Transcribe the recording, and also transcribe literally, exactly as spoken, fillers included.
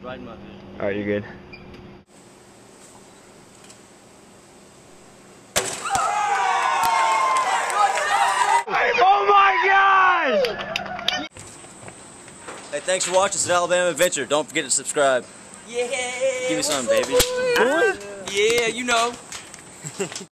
Right in my vision. Alright, you're good. Oh my gosh! Hey, thanks for watching. It's an Alabama Adventure. Don't forget to subscribe. Yeah! Give me some, baby. Yeah, you know.